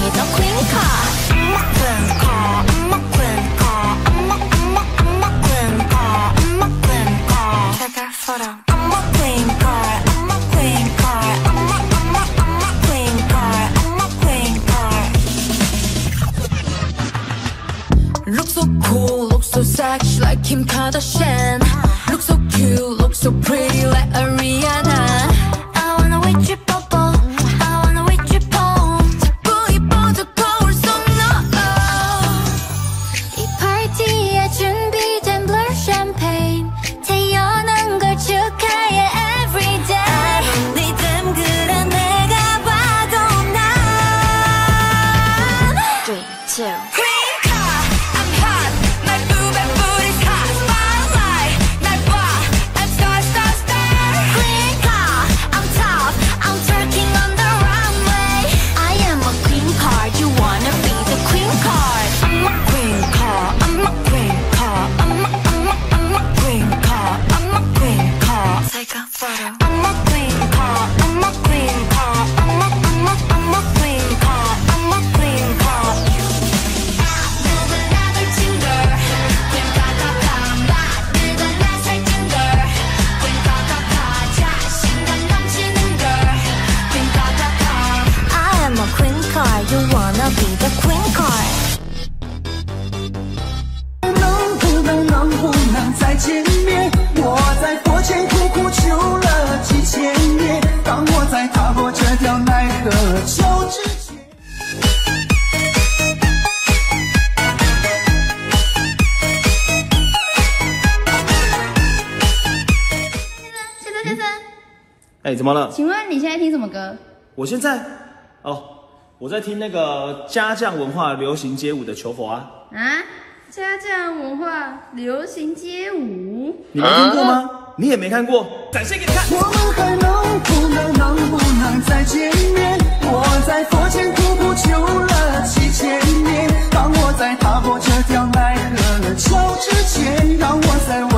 the queen card. I'm a queen card. I'm a queen card. I'm a queen card. I'm a queen card. Check our photo. I'm a queen card. I'm a queen card. I'm a queen card. I'm a queen card. Look so cool, look so sexy like Kim Kardashian. Look so cute, look so pretty like Ariana. I wanna with you, bubble. I wanna with you, boom. 자꾸 이뻐도 거울 속 너. 이 파티에 준비된 blur champagne. 태어난 걸 축하해 every day. 리듬 그래 내가 봐도 난. 3, 2. You wanna be the queen card. 能不能再见面？我在佛前苦苦求了几千年，当我在踏过这条奈何桥之前。 先生， 哎，怎么了？ 请问你现在听什么歌？ 我现在，我在听那个家将文化流行街舞的求佛啊。 啊，家将文化流行街舞， 你没听过吗？你也没看过？展现给你看。 我们还能不能再见面？我在佛前苦苦求了几千年，当我在踏过这条奈何桥之前，让我再。